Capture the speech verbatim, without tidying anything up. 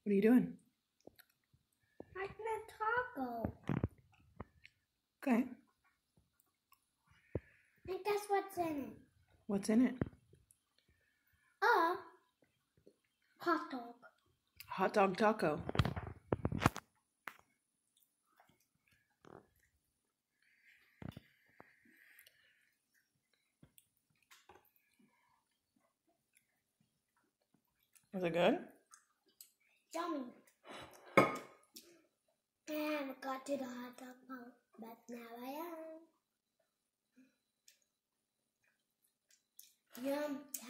What are you doing? Making a taco. Okay. And guess what's in it? What's in it? A hot dog. Hot dog taco. Was it good? Yummy. And I got to the hot dog part, but now I am. Yum.